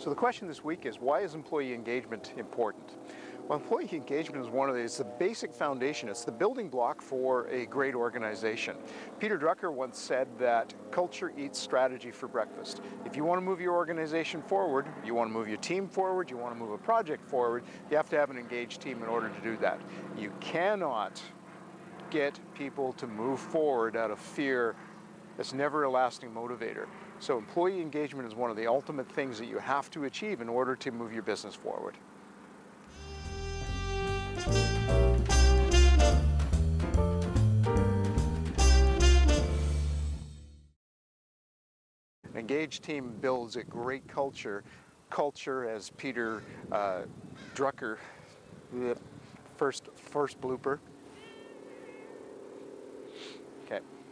So the question this week is, why is employee engagement important? Well, employee engagement is it's the basic foundation. It's the building block for a great organization. Peter Drucker once said that culture eats strategy for breakfast. If you want to move your organization forward, you want to move your team forward, you want to move a project forward, you have to have an engaged team in order to do that. You cannot get people to move forward out of fear. It's never a lasting motivator. So employee engagement is one of the ultimate things that you have to achieve in order to move your business forward. An engaged team builds a great culture. Culture, as Peter Drucker, first blooper. Okay.